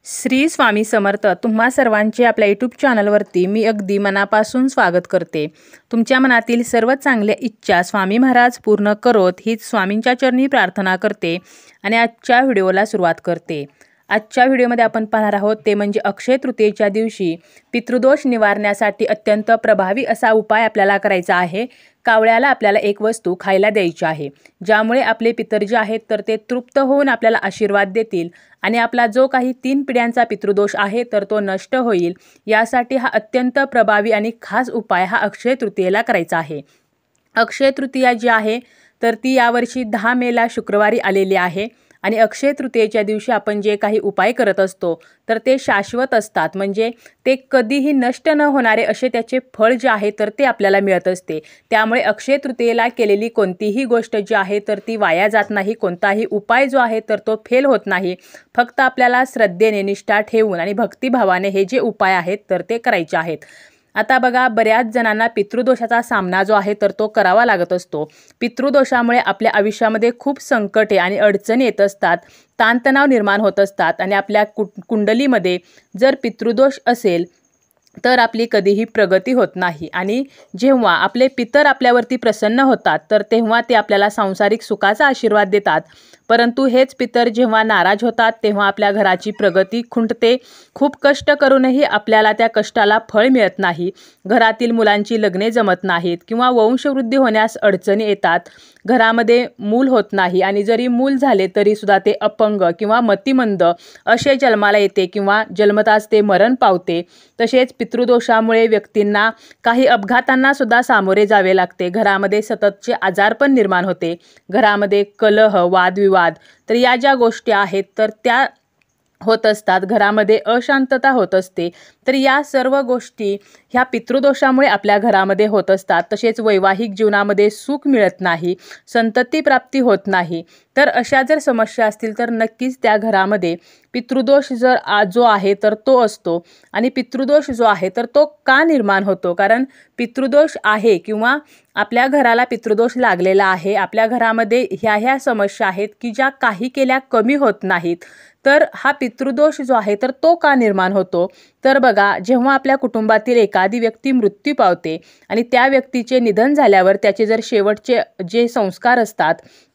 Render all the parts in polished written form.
श्री स्वामी समर्थ. तुम्हा सर्वांचे आपल्या यूट्यूब चॅनलवरती मी अगदी मनापासून स्वागत करते. तुमच्या मनातील सर्व चांगल्या इच्छा स्वामी महाराज पूर्ण करोत हीच स्वामींच्या चरणी प्रार्थना करते आणि आजच्या व्हिडिओला सुरुवात करते. आजच्या व्हिडिओमध्ये आपण पाहणार आहोत ते म्हणजे अक्षय तृतीयेच्या दिवशी पितृदोष निवारण्यासाठी अत्यंत प्रभावी असा उपाय आपल्याला करायचा आहे. कावळ्याला आपल्याला एक वस्तू खायला द्यायची आहे, ज्यामुळे आपले पितर जे आहेत तर ते तृप्त होऊन आपल्याला आशीर्वाद देतील आणि आपला जो काही 3 पिढ्यांचा पितृदोष आहे तर तो नष्ट होईल. यासाठी हा अत्यंत प्रभावी आणि खास उपाय हा अक्षय तृतीयेला करायचा आहे. अक्षय तृतीया जी आहे तर ती यावर्षी 10 मेला शुक्रवारी आलेली आहे आणि अक्षय तृतीयेच्या दिवशी आपण जे काही उपाय करत असतो तर ते शाश्वत असतात, म्हणजे ते कधीही नष्ट न होणारे असे त्याचे फळ जे आहे तर ते आपल्याला मिळत असते. त्यामुळे अक्षय तृतीयेला केलेली कोणतीही गोष्ट जी आहे तर ती वाया जात नाही. कोणताही उपाय जो आहे तर तो फेल होत नाही. फक्त आपल्याला श्रद्धेने निष्ठा ठेवून आणि भक्तिभावाने हे जे उपाय आहेत तर ते करायचे आहेत. आता बघा, बऱ्याच जणांना पितृदोषाचा सामना जो आहे तर तो करावा लागत असतो. पितृदोषामुळे आपल्या आयुष्यामध्ये खूप संकटे आणि अडचणी येत असतात, ताणतणाव निर्माण होत असतात आणि आपल्या कुंडलीमध्ये जर पितृदोष असेल तर आपली कधीही प्रगती होत नाही. आणि जेव्हा आपले पितर आपल्यावरती प्रसन्न होतात तर तेव्हा ते आपल्याला सांसारिक सुखाचा आशीर्वाद देतात, परंतु हेच पितर जेव्हा नाराज होतात तेव्हा आपल्या घराची प्रगती खुंटते. खूप कष्ट करूनही आपल्याला त्या कष्टाला फळ मिळत नाही. घरातील मुलांची लग्ने जमत नाहीत किंवा वंशवृद्धी होण्यास अडचणी येतात. घरामध्ये मूल होत नाही आणि जरी मूल झाले तरी सुद्धा ते अपंग किंवा मतिमंद असे जन्माला येते किंवा जन्मताच ते मरण पावते. तसेच पितृदोषामुळे व्यक्तींना काही अपघातांना सुद्धा सामोरे जावे लागते. घरामध्ये सततचे आजारपण निर्माण होते. घरामध्ये कलह, वादविवाद तर या ज्या गोष्टी आहेत तर त्या होत असतात. घरामध्ये अशांतता होत असते. तर या सर्व गोष्टी ह्या पितृदोषामुळे आपल्या घरामध्ये होत असतात. तसेच वैवाहिक जीवनामध्ये सुख मिळत नाही, संतती प्राप्ती होत नाही. तर अशा जर समस्या असतील तर नक्कीच त्या घरामध्ये पितृदोष जो आहे तर तो असतो. आणि पितृदोष जो आहे तर तो का निर्माण होतो? कारण पितृदोष आहे किंवा आपल्या घराला पितृदोष लागलेला आहे, आपल्या घरामध्ये ह्या समस्या आहेत की ज्या काही केल्या कमी होत नाहीत. तर हा पितृदोष जो आहे तर तो का निर्माण होतो? तर बघा, जेव्हा आपल्या कुटुंबातील एखादी व्यक्ती मृत्यू पावते आणि त्या व्यक्तीचे निधन झाल्यावर त्याचे जर शेवटचे जे संस्कार असतात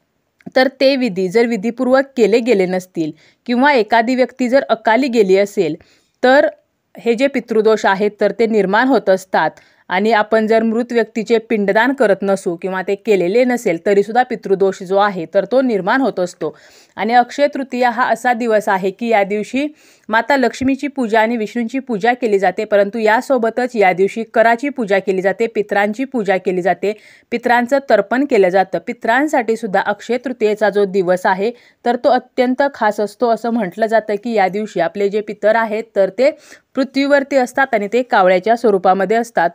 तर ते जर विधीपूर्वक केले गेले नसतील किंवा एखादी व्यक्ती जर अकाली गेली असेल तर हे जे पितृदोष आहेत तर ते निर्माण होत असतात. आणि आपण जर मृत व्यक्तीचे पिंडदान करत नसू किंवा ते केलेले नसेल तरीसुद्धा पितृदोष जो आहे तर तो निर्माण होत असतो. आणि अक्षय तृतीया हा असा दिवस आहे की या दिवशी माता लक्ष्मीची पूजा आणि विष्णूंची पूजा केली जाते, परंतु यासोबतच या दिवशी कराची पूजा केली जाते, पितरांची पूजा केली जाते, पितरांचं तर्पण केलं जातं. पितरांसाठी सुद्धा अक्षय तृतीयेचा जो दिवस आहे तर तो अत्यंत खास असतो. असं म्हटलं जातं की या दिवशी आपले जे पितर आहेत तर ते पृथ्वीवरती असतात आणि ते कावळ्याच्या स्वरूपामध्ये असतात.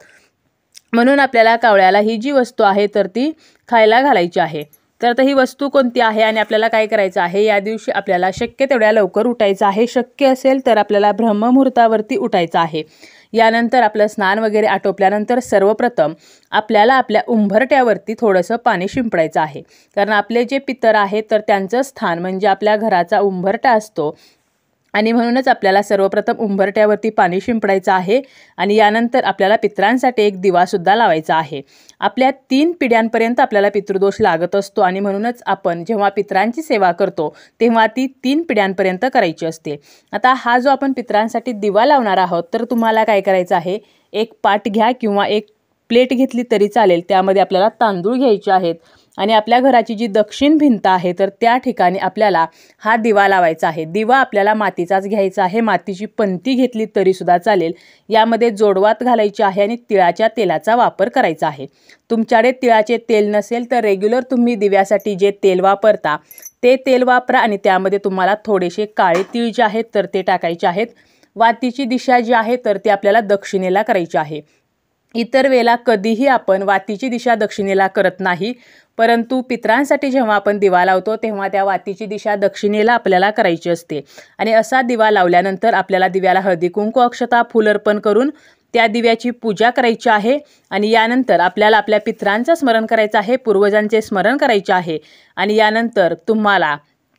म्हणून आपल्याला कावळ्याला ही जी वस्तू आहे तर ती खायला घालायची आहे. तर आता ही वस्तू कोणती आहे आणि आपल्याला काय करायचं आहे? या दिवशी आपल्याला शक्य तेवढ्या लवकर उठायचं आहे. शक्य असेल तर आपल्याला ब्रह्ममुहूर्तावरती उठायचं आहे. यानंतर आपलं स्नान वगैरे आटोपल्यानंतर सर्वप्रथम आपल्याला आपल्या उंबरट्यावरती थोडंसं पाणी शिंपडायचं आहे. कारण आपले जे पितर आहेत तर त्यांचं स्थान म्हणजे आपल्या घराचा उंबरटा असतो आणि म्हणूनच आपल्याला सर्वप्रथम उंबरट्यावरती पाणी शिंपडायचं आहे. आणि यानंतर आपल्याला पितरांसाठी एक दिवासुद्धा लावायचा आहे. आपल्या 3 पिढ्यांपर्यंत आपल्याला पितृदोष लागत असतो आणि म्हणूनच आपण जेव्हा पितरांची सेवा करतो तेव्हा ती 3 पिढ्यांपर्यंत करायची असते. आता हा जो आपण पितरांसाठी दिवा लावणार आहोत तर तुम्हाला काय करायचं आहे? एक पाट घ्या किंवा एक प्लेट घेतली तरी चालेल. त्यामध्ये आपल्याला तांदूळ घ्यायचे आहेत आणि आपल्या घराची जी दक्षिण भिंत आहे तर त्या ठिकाणी आपल्याला हा दिवा लावायचा आहे. दिवा आपल्याला मातीचाच घ्यायचा आहे. मातीची पंती घेतली तरी सुद्धा चालेल. यामध्ये जोडवात घालायची आहे आणि तिळाच्या तेलाचा वापर करायचा आहे. तुमच्याकडे तिळाचे तेल नसेल तर रेग्युलर तुम्ही दिव्यासाठी जे तेल वापरता ते तेल वापरा आणि त्यामध्ये तुम्हाला थोडेसे काळे तीळ जे आहेत तर ते टाकायचे आहेत. वातीची दिशा जी आहे तर ती आपल्याला दक्षिणेला करायची आहे. इतर वेळेला कधीही आपण वातीची दिशा दक्षिणेला करत नाही, परंतु पितरांसाठी जेव्हा आपण दिवा लावतो तेव्हा त्या वातीची दिशा दक्षिणेला आपल्याला करायची असते. आणि असा दिवा लावल्यानंतर आपल्याला दिव्याला हळदी कुंकू अक्षता फूल अर्पण करून त्या दिव्याची पूजा करायची आहे. आणि यानंतर आपल्याला आपल्या पितरांचं स्मरण करायचं आहे, पूर्वजांचे स्मरण करायचे आहे. आणि यानंतर तुम्हाला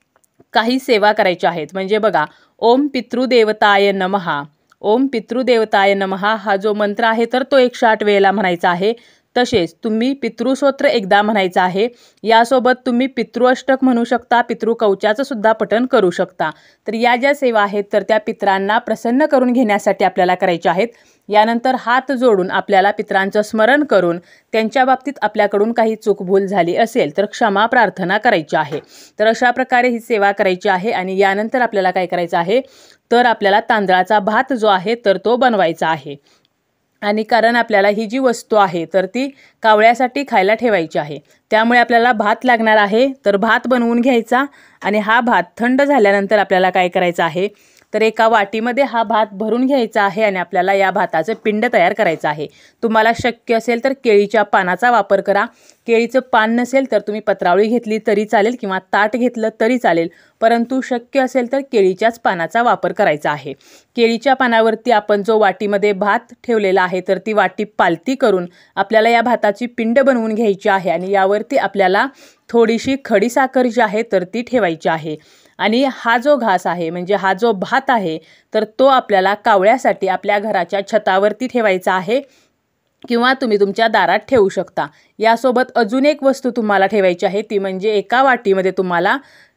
काही सेवा करायच्या आहेत. म्हणजे बघा, ओम पितृदेवताय नमः, ओम पितृदेवताय नमः हा जो मंत्र आहे तर तो 108 वेळेला म्हणायचा आहे. तसेच तुम्ही पितृस्तोत्र एकदा म्हणायचं आहे. यासोबत तुम्ही पितृअष्टक म्हणू शकता, पितृकवचाचं सुद्धा पठण करू शकता. तर या ज्या सेवा आहेत तर त्या पितरांना प्रसन्न करून घेण्यासाठी आपल्याला करायच्या आहेत. यानंतर हात जोडून आपल्याला पितरांचं स्मरण करून त्यांच्या बाबतीत आपल्याकडून काही चूकभूल झाली असेल तर क्षमा प्रार्थना करायची आहे. तर अशा प्रकारे ही सेवा करायची आहे. आणि यानंतर आपल्याला काय करायचं आहे तर आपल्याला तांदळाचा भात जो आहे तर तो बनवायचा आहे. आणि कारण आपल्याला ही जी वस्तू आहे तर ती कावळ्यासाठी खायला ठेवायची आहे, त्यामुळे आपल्याला भात लागणार आहे. तर भात बनवून घ्यायचा आणि हा भात थंड झाल्यानंतर आपल्याला काय करायचं आहे तर एका वाटीमध्ये हा भात भरून घ्यायचा आहे आणि आपल्याला या भाताचं पिंड तयार करायचं आहे. तुम्हाला शक्य असेल तर केळीच्या पानाचा वापर करा. केळीचं पान नसेल तर तुम्ही पत्रावळी घेतली तरी चालेल किंवा ताट घेतलं तरी चालेल, परंतु शक्य असेल तर केळीच्याच पानाचा वापर करायचा आहे. केळीच्या पानावरती आपण जो वाटीमध्ये भात ठेवलेला आहे तर ती वाटी पालती करून आपल्याला या भाताची पिंड बनवून घ्यायची आहे. आणि यावरती आपल्याला थोडीशी खडीसाखर जी आहे तर ती ठेवायची आहे. आणि हा जो घास आहे म्हणजे हा जो भात आहे तर तो आपल्याला कावळ्यासाठी आपल्या घराच्या छतावरती ठेवायचा आहे किंवा तुम्ही तुमच्या दारात ठेवू शकता. यासोबत अजून एक वस्तू तुम्हाला ठेवायची आहे, ती म्हणजे एका वाटीमध्ये तुम्हाला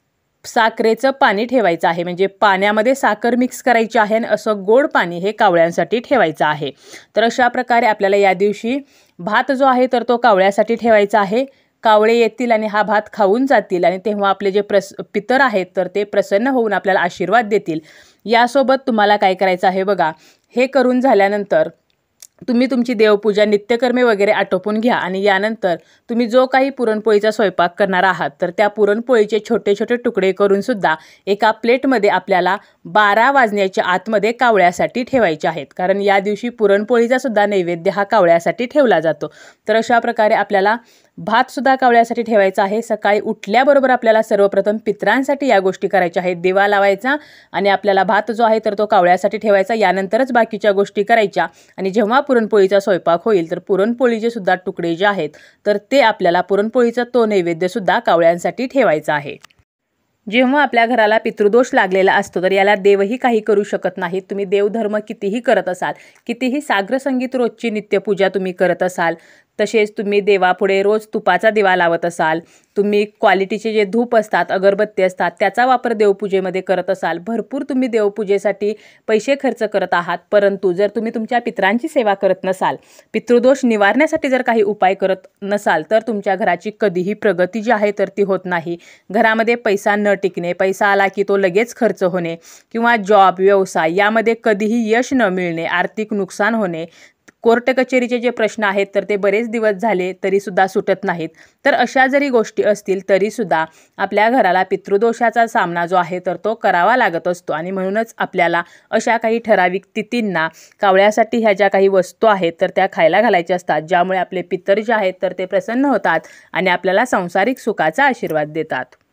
साखरेचं पाणी ठेवायचं आहे. म्हणजे पाण्यामध्ये साखर मिक्स करायची आहे आणि असं गोड पाणी हे कावळ्यांसाठी ठेवायचं आहे. तर अशा प्रकारे आपल्याला या दिवशी भात जो आहे तर तो कावळ्यासाठी ठेवायचा आहे. कावळे येतील आणि हा भात खाऊन जातील आणि तेव्हा आपले जे पितर आहेत तर ते प्रसन्न होऊन आपल्याला आशीर्वाद देतील. यासोबत तुम्हाला काय करायचं आहे बघा, हे करून झाल्यानंतर तुम्ही तुमची देवपूजा नित्यकर्मे वगैरे आटोपून घ्या. आणि यानंतर तुम्ही जो काही पुरणपोळीचा स्वयंपाक करणार आहात तर त्या पुरणपोळीचे छोटे छोटे तुकडे करून सुद्धा एका प्लेटमध्ये आपल्याला 12 वाजण्याच्या आतमध्ये कावळ्यासाठी ठेवायचे आहेत. कारण या दिवशी पुरणपोळीचा सुद्धा नैवेद्य हा कावळ्यासाठी ठेवला जातो. तर अशा प्रकारे आपल्याला भात सुद्धा कावळ्यासाठी ठेवायचा आहे. सकाळी उठल्याबरोबर आपल्याला सर्वप्रथम पितरांसाठी या गोष्टी करायच्या आहेत. दिवा लावायचा आणि आपल्याला भात जो आहे तर तो कावळ्यासाठी ठेवायचा. यानंतरच बाकीच्या गोष्टी करायच्या. आणि जेव्हा पुरणपोळीचा स्वयंपाक होईल तर पुरणपोळीचे सुद्धा तुकडे जे आहेत तर ते आपल्याला पुरणपोळीचा तो नैवेद्य सुद्धा कावळ्यांसाठी ठेवायचा आहे. जेव्हा आपल्या घराला पितृदोष लागलेला असतो तर याला देवही काही करू शकत नाहीत. तुम्ही देवधर्म कितीही करत असाल, कितीही साग्रसंगीत रोजची नित्यपूजा तुम्ही करत असाल, तसेच तुम्ही देवापुढे रोज तुपाचा दिवा लावत असाल, तुम्ही क्वालिटीचे जे धूप असतात, अगरबत्ती असतात त्याचा वापर देवपूजेमध्ये करत असाल, भरपूर तुम्ही देवपूजेसाठी पैसे खर्च करत आहात, परंतु जर तुम्ही तुमच्या पितरांची सेवा करत नसाल, पितृदोष निवारण्यासाठी जर काही उपाय करत नसाल तर तुमच्या घराची कधीही प्रगती जी आहे तर ती होत नाही. घरामध्ये पैसा न टिकणे, पैसा आला की तो लगेच खर्च होणे किंवा जॉब व्यवसाय यामध्ये कधीही यश न मिळणे, आर्थिक नुकसान होणे, कोर्ट कचेरीचे जे प्रश्न आहेत तर ते बरेच दिवस झाले तरीसुद्धा सुटत नाहीत. तर अशा जरी गोष्टी असतील तरीसुद्धा आपल्या घराला पितृदोषाचा सामना जो आहे तर तो करावा लागत असतो. आणि म्हणूनच आपल्याला अशा काही ठराविक तिथींना कावळ्यासाठी ह्या ज्या काही वस्तू आहेत तर त्या खायला घालायच्या असतात, ज्यामुळे आपले पितर जे आहेत तर ते प्रसन्न होतात आणि आपल्याला सांसारिक सुखाचा आशीर्वाद देतात.